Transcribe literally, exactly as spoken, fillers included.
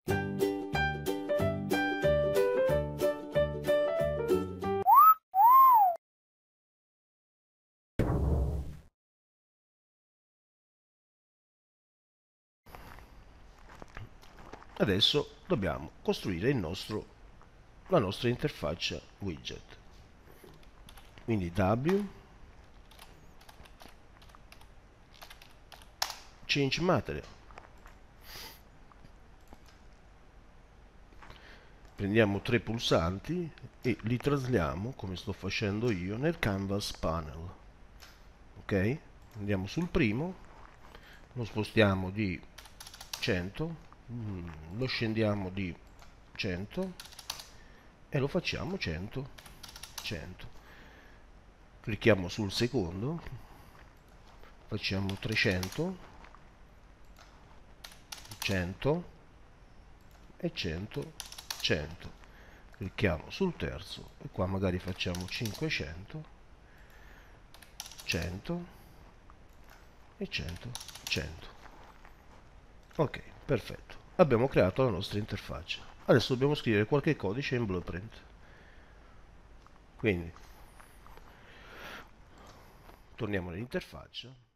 Adesso dobbiamo costruire il nostro, la nostra interfaccia widget. Quindi W, change material. Prendiamo tre pulsanti e li trasliamo, come sto facendo io, nel canvas panel. Ok? Andiamo sul primo, lo spostiamo di cento, lo scendiamo di cento e lo facciamo cento, cento. Clicchiamo sul secondo, facciamo trecento, cento e cento, cento. Clicchiamo sul terzo e qua magari facciamo cinquecento, cento e cento, cento. Ok, perfetto. Abbiamo creato la nostra interfaccia. Adesso dobbiamo scrivere qualche codice in Blueprint. Quindi torniamo nell'interfaccia.